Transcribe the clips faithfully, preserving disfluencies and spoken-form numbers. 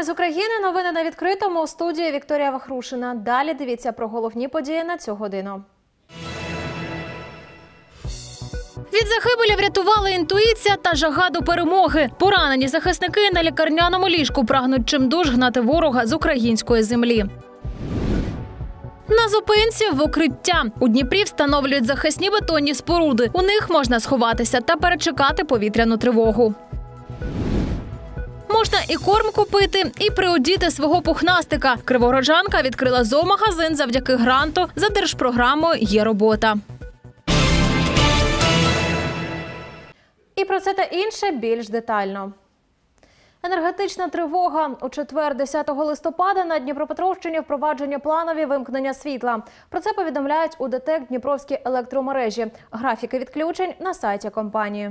з України. Новини на відкритому. У студії Вікторія Вахрушина. Далі дивіться про головні події на цю годину. Від загибелі врятували інтуїція та жага до перемоги. Поранені захисники на лікарняному ліжку прагнуть чимдуж гнати ворога з української землі. На зупинці в укриття. У Дніпрі встановлюють захисні бетонні споруди. У них можна сховатися та перечекати повітряну тривогу. Можна і корм купити, і приодіти свого пухнастика. Криворожанка відкрила зоомагазин завдяки гранту. За держпрограмою «Є робота». І про це та інше більш детально. Енергетична тривога. У четвер, десятого листопада, на Дніпропетровщині впроваджені планові вимкнення світла. Про це повідомляють у ДТЕК Дніпровські електромережі. Графіки відключень на сайті компанії.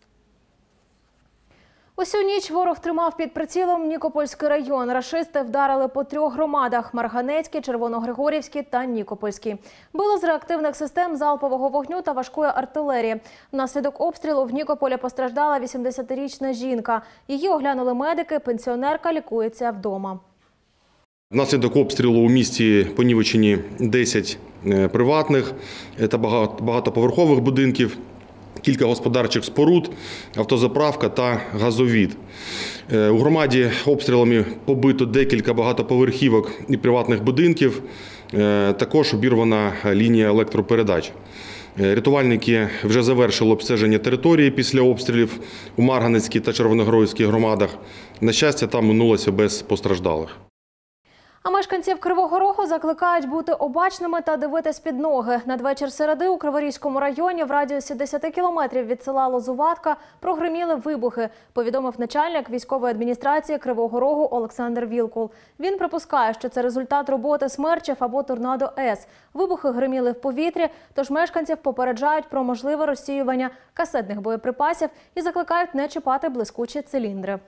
Усю ніч ворог тримав під прицілом Нікопольський район. Рашисти вдарили по трьох громадах – Марганецький, Червоногригорівський та Нікопольський. Било з реактивних систем залпового вогню та важкої артилерії. Внаслідок обстрілу в Нікополі постраждала вісімдесятирічна жінка. Її оглянули медики, пенсіонерка лікується вдома. Внаслідок обстрілу у місті понівечені десять приватних та багатоповерхових будинків, кілька господарчих споруд, автозаправка та газовід. У громаді обстрілами побито декілька багатоповерхівок і приватних будинків. Також обірвана лінія електропередач. Рятувальники вже завершили обстеження території після обстрілів у Марганецькій та Червоногригорівській громадах. На щастя, там минулося без постраждалих. А мешканців Кривого Рогу закликають бути обачними та дивитись під ноги. Надвечір середи у Криворізькому районі в радіусі десяти кілометрів від села Лозуватка прогриміли вибухи, повідомив начальник військової адміністрації Кривого Рогу Олександр Вілкул. Він припускає, що це результат роботи смерчів або торнадо-С. Вибухи гриміли в повітрі, тож мешканців попереджають про можливе розсіювання касетних боєприпасів і закликають не чіпати блискучі циліндри.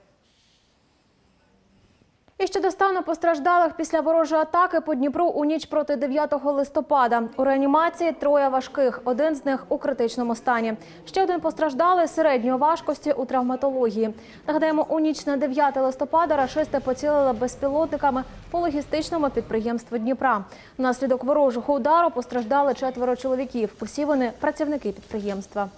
І щодо стану постраждалих після ворожої атаки по Дніпру у ніч проти дев'ятого листопада. У реанімації троє важких, один з них у критичному стані. Ще один постраждалий середньої важкості у травматології. Нагадаємо, у ніч на дев'яте листопада рашисти поцілили безпілотниками по логістичному підприємству Дніпра. Внаслідок ворожого удару постраждали четверо чоловіків. Усі вони – працівники підприємства.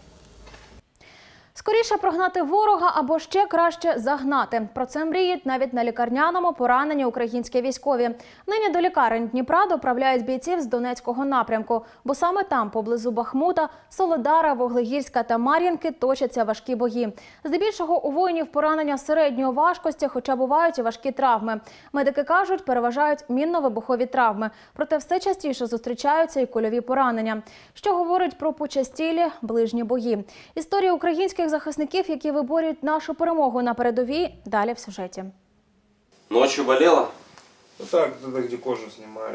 Скоріше прогнати ворога або ще краще загнати. Про це мріють навіть на лікарняному поранені українські військові. Нині до лікарень Дніпра доправляють бійців з Донецького напрямку, бо саме там, поблизу Бахмута, Солидара, Вуглегірська та Мар'їнки точаться важкі бої. Здебільшого у воїнів поранення середньої важкості, хоча бувають і важкі травми. Медики кажуть, переважають мінно-вибухові травми. Проте все частіше зустрічаються і кульові поранення. Що говорить про почастілі ближні бої. Історія українських захисників, які виборюють нашу перемогу на передовій, далі в сюжеті. Ночью болело? Так, туда, где кожу снимали.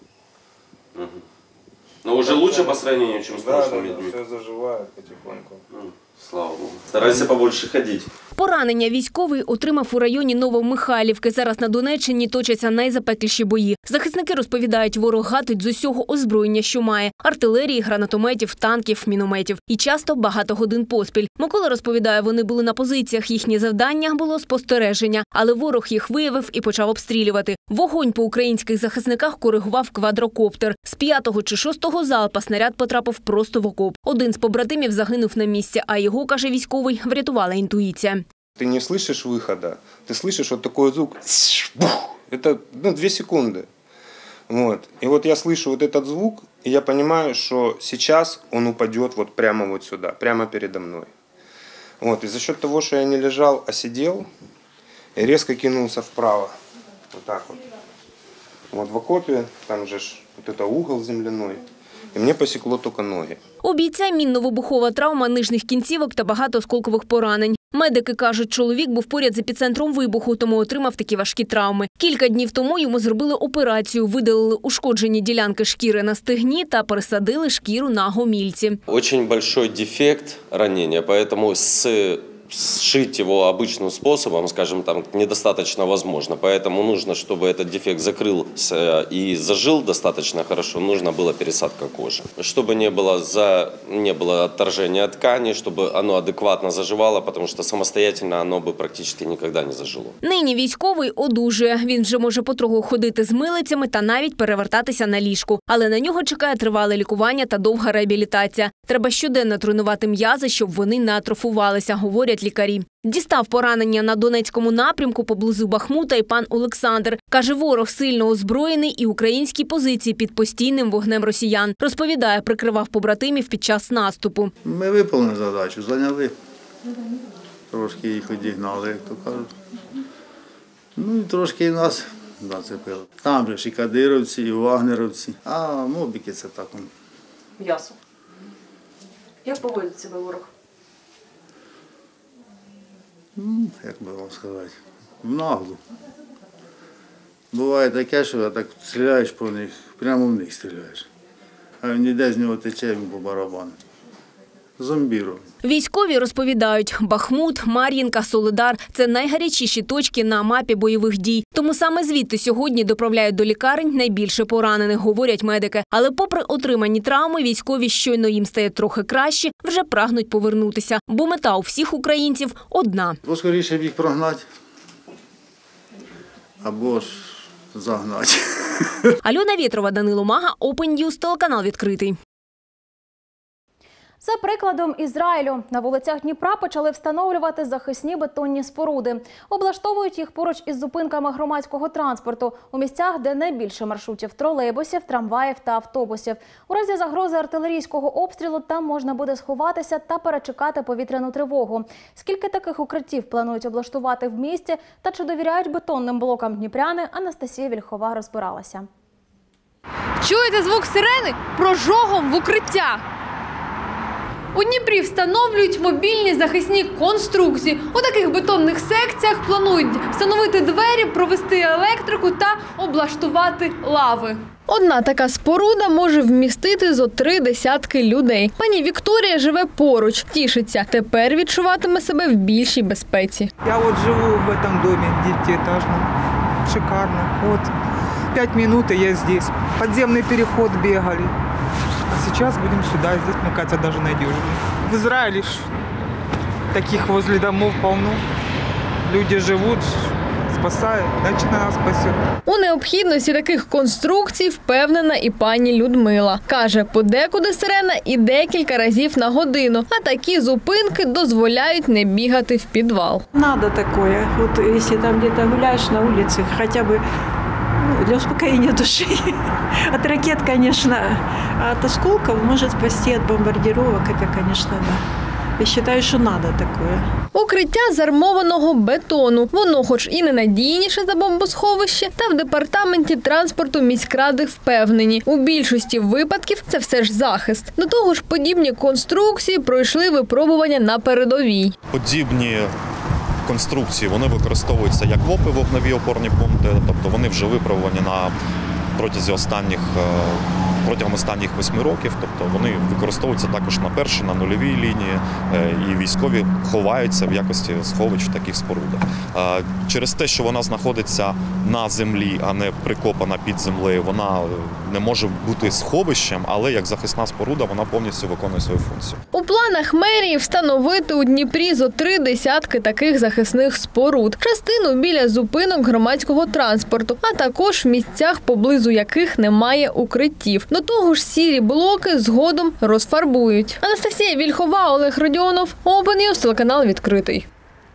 Угу. Но уже лучше по сравнению, чем с да, прошлыми да, днями? все заживает потихоньку. Ну, слава Богу. Старайся побольше ходить. Поранення військовий отримав у районі Новомихайлівки. Зараз на Донеччині точаться найзапекліші бої. Захисники розповідають, ворог гатить з усього озброєння, що має. Артилерії, гранатометів, танків, мінометів. І часто багато годин поспіль. Микола розповідає, вони були на позиціях. Їхнє завдання було спостереження. Але ворог їх виявив і почав обстрілювати. Вогонь по українських захисниках коригував квадрокоптер. З п'ятого чи шостого залпа снаряд потрапив просто в окоп. Один з побратимів загинув на місці, а його, каже військовий, врятувала интуиция. Ты не слышишь выхода, ты слышишь вот такой звук, это ну, две секунды. Вот. И вот я слышу вот этот звук, и я понимаю, что сейчас он упадет вот прямо вот сюда, прямо передо мной. Вот. И за счет того, что я не лежал, а сидел, я резко кинулся вправо. Вот так вот. Вот в окопе, там же вот это угол земляной. І мені посікло тільки ноги. У бійця мінно-вибухова травма нижніх кінцівок та багато осколкових поранень. Медики кажуть, чоловік був поряд з епіцентром вибуху, тому отримав такі важкі травми. Кілька днів тому йому зробили операцію, видалили ушкоджені ділянки шкіри на стегні та пересадили шкіру на гомільці. Очень большой дефект ранения, поэтому с сшить его обычным способом, скажем, там, недостаточно возможно. Поэтому нужно, чтобы этот дефект закрылся и зажил достаточно хорошо, нужно было пересадка кожи. Чтобы не было, за, не было отторжения ткани, чтобы оно адекватно заживало, потому что самостоятельно оно бы практически никогда не зажило. Нині військовий одужує. Він вже може потроху ходити з милицями та навіть перевертатися на ліжку. Але на нього чекає тривале лікування та довга реабілітація. Треба щоденно тренувати м'язи, щоб вони не атрофувалися, говорять лікарі. Дістав поранення на Донецькому напрямку поблизу Бахмута і пан Олександр. Каже, ворог сильно озброєний і українські позиції під постійним вогнем росіян. Розповідає, прикривав побратимів під час наступу. Ми виповнили задачу, зайняли. Трошки їх одігнали, як то кажуть. Ну і трошки і нас нацепили. Там же ж і кадировці, і вагнеровці. А мобіки це так. Ясно. Як поводить себе ворог? Ну, як би вам сказати, в наглу. Буває таке, що так стріляєш по них, прямо в них стріляєш. А він іде, з нього тече, він по барабану. Зомбірував. Військові розповідають, Бахмут, Мар'їнка, Солидар – це найгарячіші точки на мапі бойових дій. Тому саме звідти сьогодні доправляють до лікарень найбільше поранених, говорять медики. Але попри отримані травми, військові, щойно їм стає трохи краще, вже прагнуть повернутися. Бо мета у всіх українців одна. Поскоріше б їх прогнати, або ж загнати. Альона Вєтрова, Данило Мага, Open News, телеканал «Відкритий». За прикладом Ізраїлю, на вулицях Дніпра почали встановлювати захисні бетонні споруди. Облаштовують їх поруч із зупинками громадського транспорту, у місцях, де найбільше маршрутів тролейбусів, трамваїв та автобусів. У разі загрози артилерійського обстрілу там можна буде сховатися та перечекати повітряну тривогу. Скільки таких укриттів планують облаштувати в місті та чи довіряють бетонним блокам дніпряни, Анастасія Вільхова розбиралася. Чуєте звук сирени? Прожогом в укриття. У Дніпрі встановлюють мобільні захисні конструкції. У таких бетонних секціях планують встановити двері, провести електрику та облаштувати лави. Одна така споруда може вмістити зо три десятки людей. Пані Вікторія живе поруч, тішиться. Тепер відчуватиме себе в більшій безпеці. Я вот живу в этом доме девятиэтажном. Шикарно. Вот пять минут, и я здесь. Подземный переход бегали. А сейчас будем сюда. Здесь, мне кажется, даже надежнее. В Израиле ж таких возле домов полно. Люди живут, спасають, значить нас спасуть. У необхідності таких конструкцій впевнена і пані Людмила. Каже, подекуди сирена і декілька разів на годину, а такі зупинки дозволяють не бігати в підвал. Надо такое. Вот если там где-то гуляешь на улице, хотя бы ну, для успокоения души. От ракет, конечно, а от осколков может спасти, от бомбардировок, это, конечно, да. Я вважаю, що треба таке. Укриття з армованого бетону. Воно хоч і не надійніше за бомбосховище, та в департаменті транспорту міськради впевнені. У більшості випадків це все ж захист. До того ж, подібні конструкції пройшли випробування на передовій. Подібні конструкції, вони використовуються як ВОПи, вогневі опорні пункти, тобто вони вже випробувані на протязі останніх протягом останніх восьми років, тобто вони використовуються також на першій, на нульовій лінії, і військові ховаються в якості сховищ в таких спорудах. Через те, що вона знаходиться на землі, а не прикопана під землею, вона не може бути сховищем, але як захисна споруда вона повністю виконує свою функцію. У планах мерії встановити у Дніпрі зо три десятки таких захисних споруд, частину біля зупинок громадського транспорту, а також в місцях, поблизу яких немає укриттів. До того ж, сірі блоки згодом розфарбують. Анастасія Вільхова, Олег Родіонов, Open News, телеканал «Відкритий».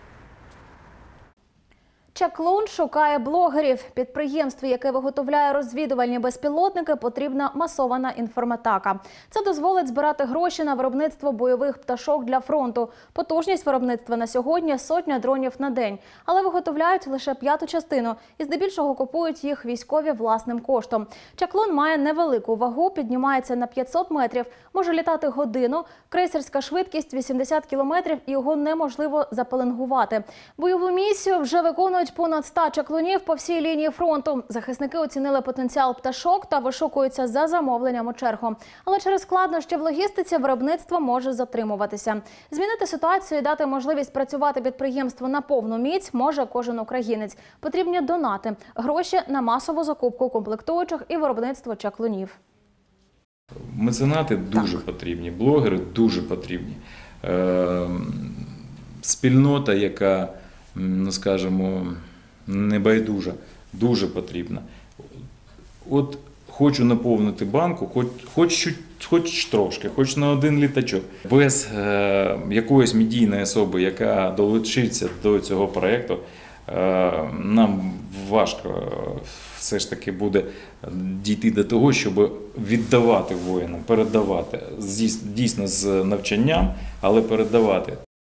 Чаклун шукає блогерів. Підприємству, яке виготовляє розвідувальні безпілотники, потрібна масована інформатака. Це дозволить збирати гроші на виробництво бойових пташок для фронту. Потужність виробництва на сьогодні – сотня дронів на день. Але виготовляють лише п'яту частину і здебільшого купують їх військові власним коштом. Чаклун має невелику вагу, піднімається на п'ятсот метрів, може літати годину, крейсерська швидкість вісімдесят кілометрів і його неможливо запеленгувати. Бойову місію вже виконують чекають понад ста чаклунів по всій лінії фронту. Захисники оцінили потенціал пташок та вишукуються за замовленням у чергу. Але через складнощі в логістиці виробництво може затримуватися. Змінити ситуацію і дати можливість працювати підприємству на повну міць може кожен українець. Потрібні донати, гроші на масову закупку комплектуючих і виробництво чаклунів. Меценати дуже так. потрібні, блогери дуже потрібні. Е, спільнота, яка, ну скажімо, небайдужа, дуже потрібна. От хочу наповнити банку, хоч, хоч, хоч трошки, хоч на один літачок. Без е, якоїсь медійної особи, яка долучиться до цього проєкту, е, нам важко все ж таки буде дійти до того, щоб віддавати воїнам, передавати, дійсно з навчанням, але передавати.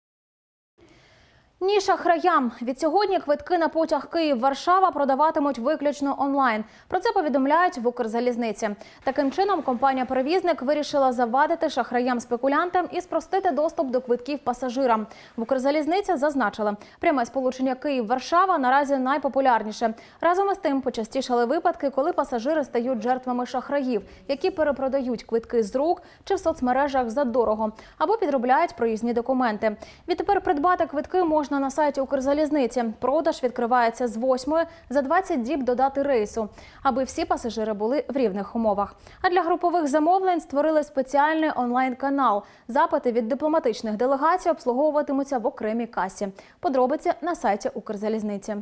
Ні шахраям. Від сьогодні квитки на потяг Київ-Варшава продаватимуть виключно онлайн. Про це повідомляють в Укрзалізниці. Таким чином, компанія-перевізник вирішила завадити шахраям-спекулянтам і спростити доступ до квитків пасажирам. В Укрзалізниці зазначили, пряме сполучення Київ-Варшава наразі найпопулярніше. Разом із тим почастішали випадки, коли пасажири стають жертвами шахраїв, які перепродають квитки з рук чи в соцмережах задорого, або підробляють проїзні документи. Відтепер придбати квитки можна на сайті Укрзалізниці. Продаж відкривається з восьмої за двадцять діб до дати рейсу, аби всі пасажири були в рівних умовах. А для групових замовлень створили спеціальний онлайн-канал. Запити від дипломатичних делегацій обслуговуватимуться в окремій касі. Подробиці на сайті Укрзалізниці.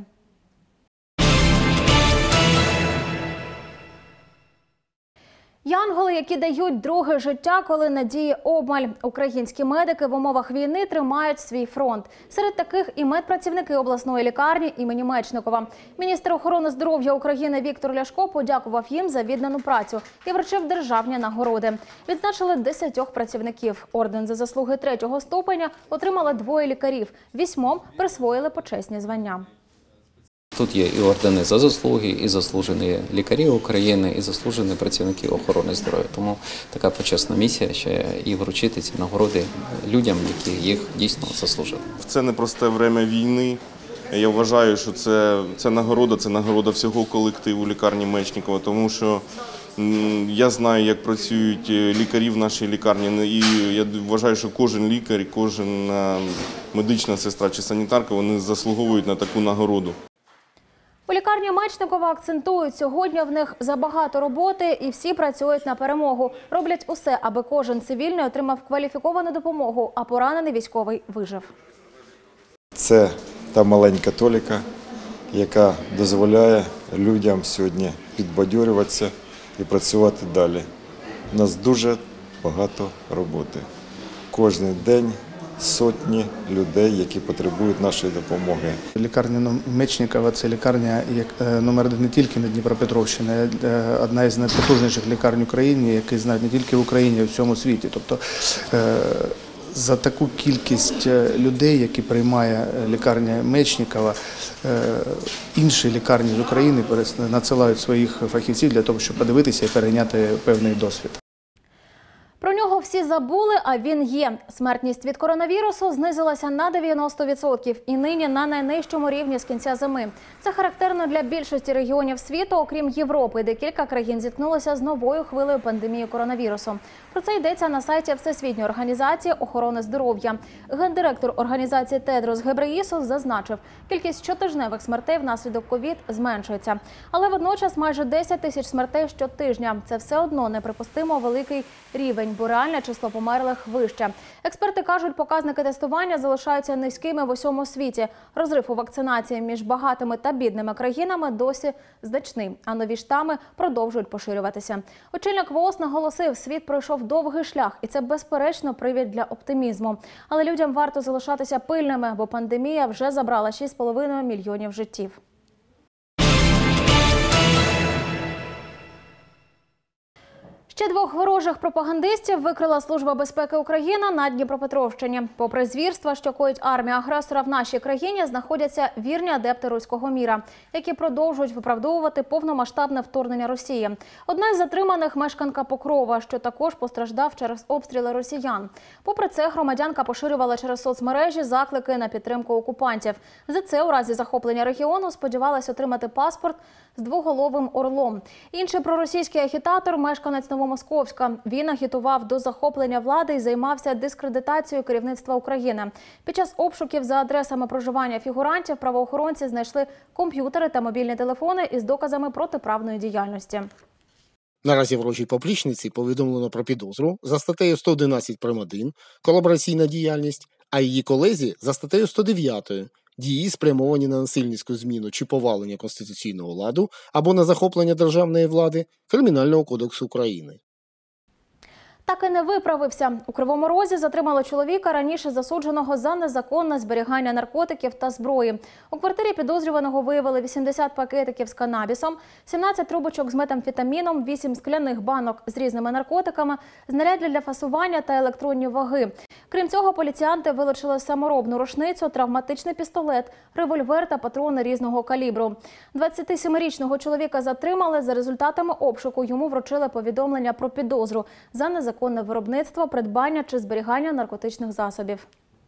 Янголи, які дають друге життя, коли надії обмаль. Українські медики в умовах війни тримають свій фронт. Серед таких і медпрацівники обласної лікарні імені Мечникова. Міністр охорони здоров'я України Віктор Ляшко подякував їм за віддану працю і вручив державні нагороди. Відзначили десятьох працівників. Орден за заслуги третього ступеня отримали двоє лікарів. Вісьмом присвоїли почесні звання. Тут є і ордени за заслуги, і заслужені лікарі України, і заслужені працівники охорони здоров'я. Тому така почесна місія ще і вручити ці нагороди людям, які їх дійсно заслужили. В це непросте время війни. Я вважаю, що це, це нагорода, це нагорода всього колективу лікарні Мечникова, тому що я знаю, як працюють лікарі в нашій лікарні, і я вважаю, що кожен лікар, кожен медична сестра чи санітарка, вони заслуговують на таку нагороду. У лікарні Мечникова акцентують, сьогодні в них забагато роботи і всі працюють на перемогу. Роблять усе, аби кожен цивільний отримав кваліфіковану допомогу, а поранений військовий вижив. Це та маленька толіка, яка дозволяє людям сьогодні підбадьорюватися і працювати далі. У нас дуже багато роботи. Кожен день сотні людей, які потребують нашої допомоги. Лікарня Мечникова – це лікарня номер один не тільки на Дніпропетровщині, а одна із найпотужніших лікарень України, які знають не тільки в Україні, а й у всьому світі. Тобто за таку кількість людей, які приймає лікарня Мечникова, інші лікарні з України надсилають своїх фахівців для того, щоб подивитися і перейняти певний досвід. Про нього всі забули, а він є. Смертність від коронавірусу знизилася на дев'яносто відсотків і нині на найнижчому рівні з кінця зими. Це характерно для більшості регіонів світу, окрім Європи, де кілька країн зіткнулися з новою хвилею пандемії коронавірусу. Про це йдеться на сайті Всесвітньої організації охорони здоров'я. Гендиректор організації Тедрос Гебреєсус зазначив, кількість щотижневих смертей внаслідок ковід зменшується. Але водночас майже десять тисяч смертей щотижня. Це все одно неприпустимо великий рівень, бо реальне число померлих вище. Експерти кажуть, показники тестування залишаються низькими в усьому світі. Розрив у вакцинації між багатими та бідними країнами досі значний, а нові штами продовжують поширюватися. Очільник ВООЗ наголосив, світ пройшов довгий шлях, і це безперечно привід для оптимізму. Але людям варто залишатися пильними, бо пандемія вже забрала шість з половиною мільйонів життів. Ще двох ворожих пропагандистів викрила Служба безпеки України на Дніпропетровщині. Попри звірства, що коїть армія агресора в нашій країні, знаходяться вірні адепти руського міра, які продовжують виправдовувати повномасштабне вторгнення Росії. Одна із затриманих – мешканка Покрова, що також постраждав через обстріли росіян. Попри це, громадянка поширювала через соцмережі заклики на підтримку окупантів. За це у разі захоплення регіону сподівалась отримати паспорт з двоголовим орлом. Інший проросійський агітатор – мешканець Новомосковська. Він агітував до захоплення влади і займався дискредитацією керівництва України. Під час обшуків за адресами проживання фігурантів правоохоронці знайшли комп'ютери та мобільні телефони із доказами протиправної діяльності. Наразі ворожій поплічниці повідомлено про підозру за статтею сто одинадцять прим. один «Колабораційна діяльність», а її колезі за статтею сто дев'ять «Дії, спрямовані на насильницьку зміну чи повалення конституційного ладу або на захоплення державної влади» Кримінального кодексу України. Так і не виправився. У Кривому Розі затримали чоловіка, раніше засудженого за незаконне зберігання наркотиків та зброї. У квартирі підозрюваного виявили вісімдесят пакетиків з канабісом, сімнадцять трубочок з метамфетаміном, вісім скляних банок з різними наркотиками, знаряддя для фасування та електронні ваги. Крім цього, поліціянти вилучили саморобну рушницю, травматичний пістолет, револьвер та патрони різного калібру. двадцятисемирічного чоловіка затримали. За результатами обшуку йому вручили повідомлення про підозру за незаконне Законне виробництво, придбання чи зберігання наркотичних засобів.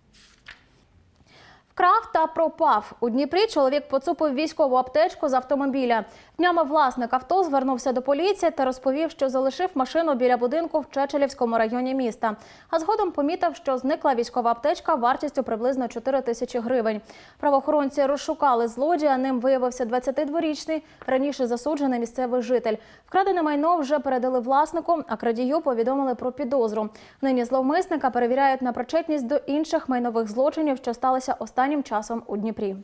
Вкрав та пропав. У Дніпрі чоловік поцупив військову аптечку з автомобіля. Днями власник авто звернувся до поліції та розповів, що залишив машину біля будинку в Чечелівському районі міста. А згодом помітив, що зникла військова аптечка вартістю приблизно чотири тисячі гривень. Правоохоронці розшукали злодія, ним виявився двадцятидворічний, раніше засуджений місцевий житель. Вкрадене майно вже передали власнику, а крадію повідомили про підозру. Нині зловмисника перевіряють на причетність до інших майнових злочинів, що сталися останнім часом у Дніпрі.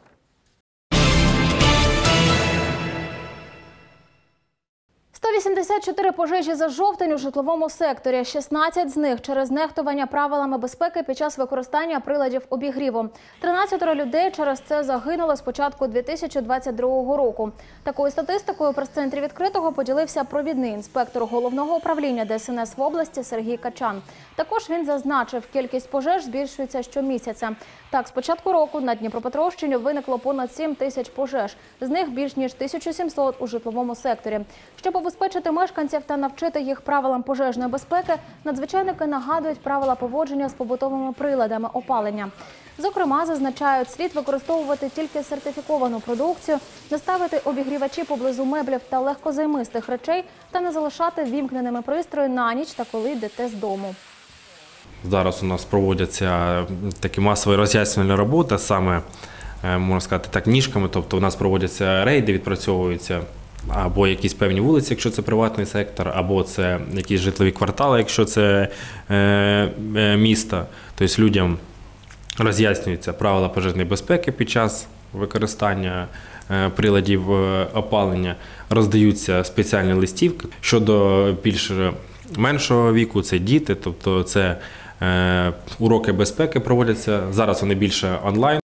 сто вісімдесят чотири пожежі за жовтень у житловому секторі. шістнадцять з них через нехтування правилами безпеки під час використання приладів обігріву. тринадцять людей через це загинули з початку дві тисячі двадцять другого року. Такою статистикою у прес-центрі «Відкритого» поділився провідний інспектор Головного управління Де Ес Ен Ес в області Сергій Качан. Також він зазначив, кількість пожеж збільшується щомісяця. Так, з початку року на Дніпропетровщині виникло понад сім тисяч пожеж. З них більш ніж тисяча сімсот у житловому секторі. Щоб убезпечити мешканців та навчити їх правилам пожежної безпеки, надзвичайники нагадують правила поводження з побутовими приладами опалення. Зокрема, зазначають, слід використовувати тільки сертифіковану продукцію, не ставити обігрівачі поблизу меблів та легкозаймистих речей та не залишати вімкненими пристрої на ніч та коли йдете з дому. Зараз у нас проводяться такі масові роз'яснювальні роботи, саме, можна сказати, так, ніжками. Тобто у нас проводяться рейди, відпрацьовуються або якісь певні вулиці, якщо це приватний сектор, або це якісь житлові квартали, якщо це е, е, місто. Тобто людям роз'яснюються правила пожежної безпеки під час використання е, приладів опалення, роздаються спеціальні листівки. Щодо більш меншого віку, це діти, тобто це е, уроки безпеки проводяться, зараз вони більше онлайн.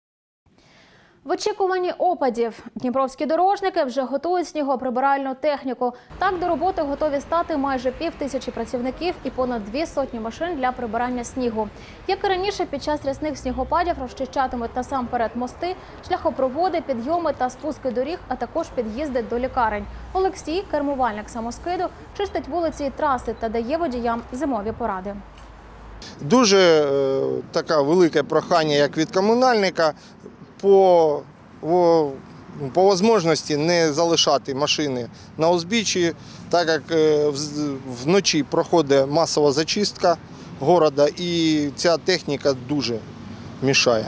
В очікуванні опадів дніпровські дорожники вже готують снігоприбиральну техніку. Так, до роботи готові стати майже пів тисячі працівників і понад дві сотні машин для прибирання снігу. Як і раніше, під час рясних снігопадів розчищатимуть насамперед мости, шляхопроводи, підйоми та спуски доріг, а також під'їзди до лікарень. Олексій, кермувальник самоскиду, чистить вулиці і траси та дає водіям зимові поради. Дуже е, таке велике прохання, як від комунальника, по, по, по можливості не залишати машини на узбіччі, так як е, вночі проходить масова зачистка міста і ця техніка дуже мішає.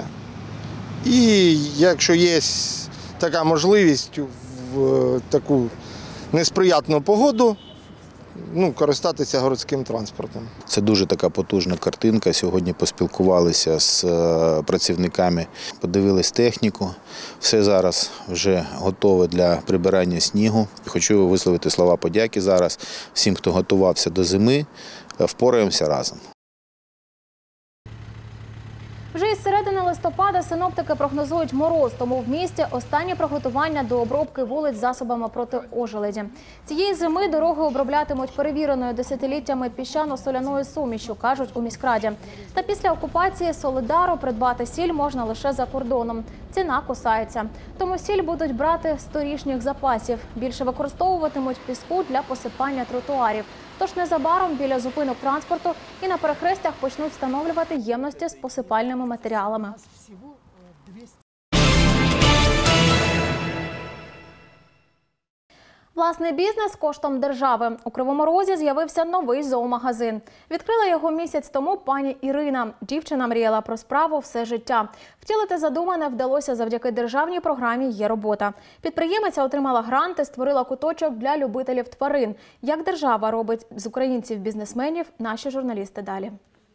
І якщо є така можливість в таку несприятну погоду, ну, користатися городським транспортом. Це дуже така потужна картинка. Сьогодні поспілкувалися з працівниками, подивились техніку. Все зараз вже готове для прибирання снігу. Хочу висловити слова подяки зараз всім, хто готувався до зими. Впораємося разом. Вже із середини листопада синоптики прогнозують мороз, тому в місті останні приготування до обробки вулиць засобами проти ожеледі. Цієї зими дороги оброблятимуть перевіреною десятиліттями піщано-соляною сумішю, кажуть у міськраді. Та після окупації Солидару придбати сіль можна лише за кордоном. Ціна кусається. Тому сіль будуть брати з торішніх запасів. Більше використовуватимуть піску для посипання тротуарів. Тож незабаром біля зупинок транспорту і на перехрестях почнуть встановлювати ємності з посипальними матеріалами. Власний бізнес коштом держави. У Кривому Розі з'явився новий зоомагазин. Відкрила його місяць тому пані Ірина. Дівчина мріяла про справу все життя. Втілити задумане вдалося завдяки державній програмі «Є робота». Підприємиця отримала грант і створила куточок для любителів тварин. Як держава робить з українців-бізнесменів, наші журналісти далі.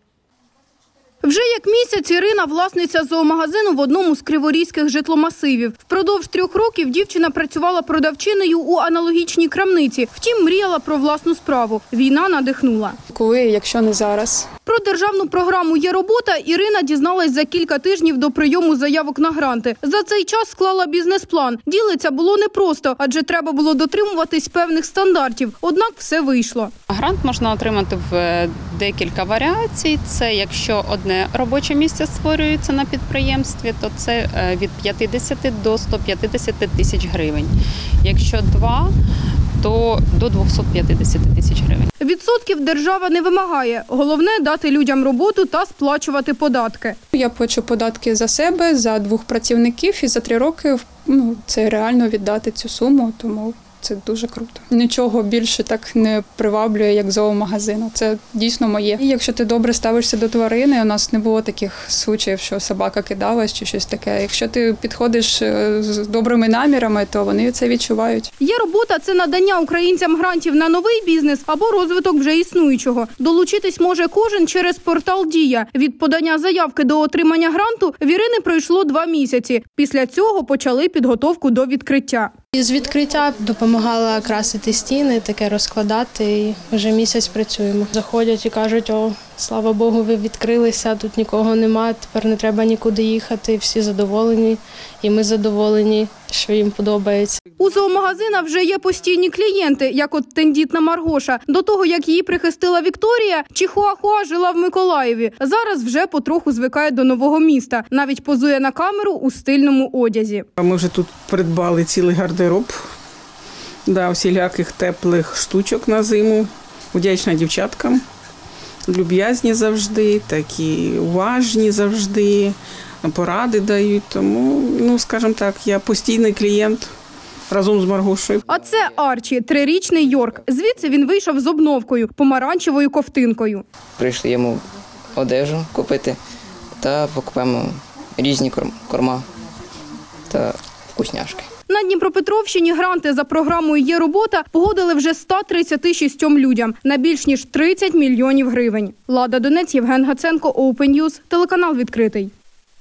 Вже як місяць Ірина – власниця зоомагазину в одному з криворізьких житломасивів. Впродовж трьох років дівчина працювала продавчиною у аналогічній крамниці. Втім, мріяла про власну справу. Війна надихнула. Коли, якщо не зараз? Про державну програму «Є робота» Ірина дізналась за кілька тижнів до прийому заявок на гранти. За цей час склала бізнес-план. Ділиться було непросто, адже треба було дотримуватись певних стандартів. Однак все вийшло. Грант можна отримати в декілька варіацій. Це якщо одне робоче місце створюється на підприємстві, то це від п'ятдесят до ста п'ятдесят тисяч гривень. Якщо два, то до двохсот п'ятдесят тисяч гривень. Відсотків держава не вимагає. Головне – дати людям роботу та сплачувати податки. Я плачу податки за себе, за двох працівників і за три роки ну, це реально віддати цю суму, тому це дуже круто. Нічого більше так не приваблює, як зоомагазин. Це дійсно моє. І якщо ти добре ставишся до тварини, у нас не було таких случаїв, що собака кидалась чи щось таке. Якщо ти підходиш з добрими намірами, то вони це відчувають. Є робота – це надання українцям грантів на новий бізнес або розвиток вже існуючого. Долучитись може кожен через портал «Дія». Від подання заявки до отримання гранту в Ірини пройшло два місяці. Після цього почали підготовку до відкриття. З відкриття допомагала красити стіни, таке розкладати, і вже місяць працюємо. Заходять і кажуть, о, слава Богу, ви відкрилися, тут нікого немає, тепер не треба нікуди їхати, всі задоволені, і ми задоволені, що їм подобається. У зоомагазина вже є постійні клієнти, як от тендітна Маргоша. До того, як її прихистила Вікторія, Чихуахуа жила в Миколаєві. Зараз вже потроху звикає до нового міста. Навіть позує на камеру у стильному одязі. Ми вже тут придбали цілий гардероб, да, всіляких теплих штучок на зиму. Вдячна дівчаткам. Люб'язні завжди, такі уважні завжди, поради дають. Тому, ну, скажімо так, я постійний клієнт разом з Маргошею. А це Арчі, трирічний Йорк. Звідси він вийшов з обновкою, помаранчевою ковтинкою. Прийшли йому одежу купити та покупаємо різні корма та вкусняшки. На Дніпропетровщині гранти за програмою «Є робота» погодили вже ста тридцяти шістьом людям на більш ніж тридцять мільйонів гривень. Лада Донець, Євген Гаценко, Open News, телеканал «Відкритий».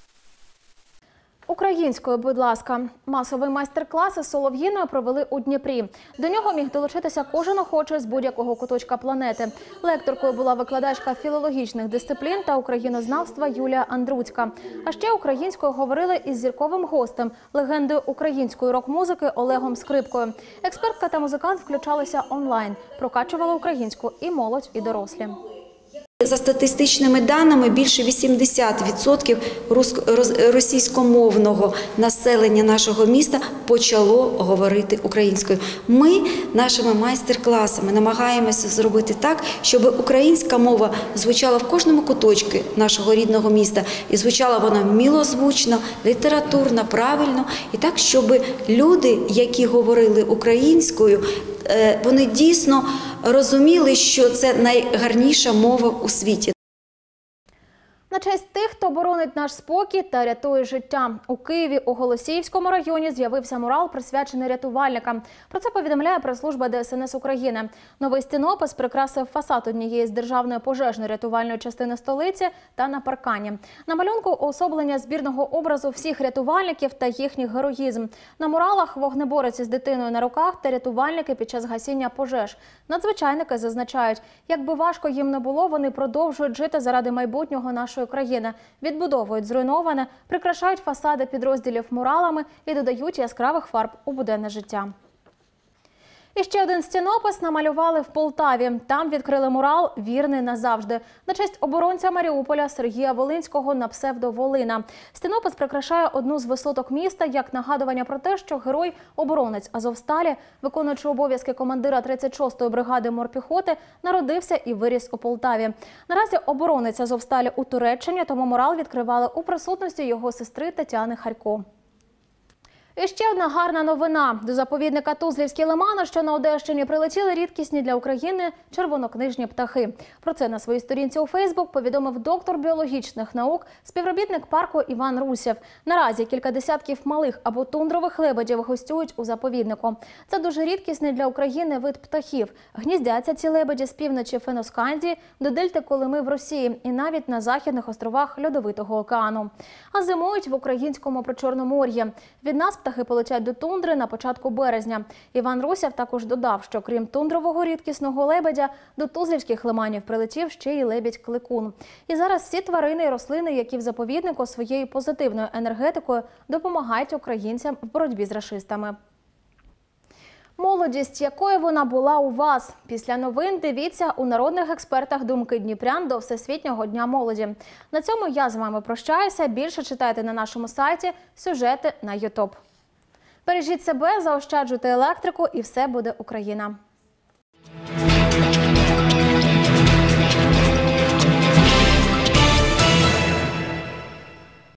Українською, будь ласка. Масовий майстер-клас із солов'їною провели у Дніпрі. До нього міг долучитися кожен охочий з будь-якого куточка планети. Лекторкою була викладачка філологічних дисциплін та українознавства Юлія Андруцька. А ще українською говорили із зірковим гостем, легендою української рок-музики Олегом Скрипкою. Експертка та музикант включалися онлайн, прокачували українську і молодь, і дорослі. За статистичними даними, більше вісімдесят відсотків російськомовного населення нашого міста почало говорити українською. Ми нашими майстер-класами намагаємося зробити так, щоб українська мова звучала в кожному куточку нашого рідного міста. І звучала вона милозвучно, літературно, правильно. І так, щоб люди, які говорили українською, вони дійсно розуміли, що це найгарніша мова у світі. На честь тих, хто боронить наш спокій та рятує життя. У Києві у Голосіївському районі з'явився мурал, присвячений рятувальникам. Про це повідомляє прес-служба Де Ес Ен Ес України. Новий стінопис прикрасив фасад однієї з державної пожежно-рятувальної частини столиці та на паркані. На малюнку уособлення збірного образу всіх рятувальників та їхній героїзм. На муралах вогнеборець із дитиною на руках та рятувальники під час гасіння пожеж. Надзвичайники зазначають, як би важко їм не було, вони продовжують жити заради майбутнього нашого нашої країни, відбудовують зруйноване, прикрашають фасади підрозділів муралами і додають яскравих фарб у буденне життя. І ще один стінопис намалювали в Полтаві. Там відкрили мурал «Вірний назавжди» на честь оборонця Маріуполя Сергія Волинського на псевдо Волина. Стінопис прикрашає одну з висоток міста як нагадування про те, що герой-оборонець Азовсталі, виконуючи обов'язки командира тридцять шостої бригади морпіхоти, народився і виріс у Полтаві. Наразі оборонець Азовсталі у Туреччині, тому мурал відкривали у присутності його сестри Тетяни Харько. І ще одна гарна новина. До заповідника Тузлівські лимани, що на Одещині, прилетіли рідкісні для України червонокнижні птахи. Про це на своїй сторінці у Фейсбук повідомив доктор біологічних наук, співробітник парку Іван Русєв. Наразі кілька десятків малих або тундрових лебедів гостюють у заповіднику. Це дуже рідкісний для України вид птахів. Гніздяться ці лебеді з півночі Феноскандії до дельти Колими в Росії і навіть на західних островах Льодовитого океану. А зимують в українському Причорномор'ї. Від нас птахи полетять до тундри на початку березня. Іван Русєв також додав, що крім тундрового рідкісного лебедя, до Тузлівських лиманів прилетів ще й лебідь-кликун. І зараз всі тварини і рослини, які в заповіднику своєю позитивною енергетикою допомагають українцям в боротьбі з рашистами. Молодість, якою вона була у вас? Після новин дивіться у народних експертах думки дніпрян до Всесвітнього дня молоді. На цьому я з вами прощаюся. Більше читайте на нашому сайті, сюжети на ютуб. Бережіть себе, заощаджуйте електрику і все буде Україна.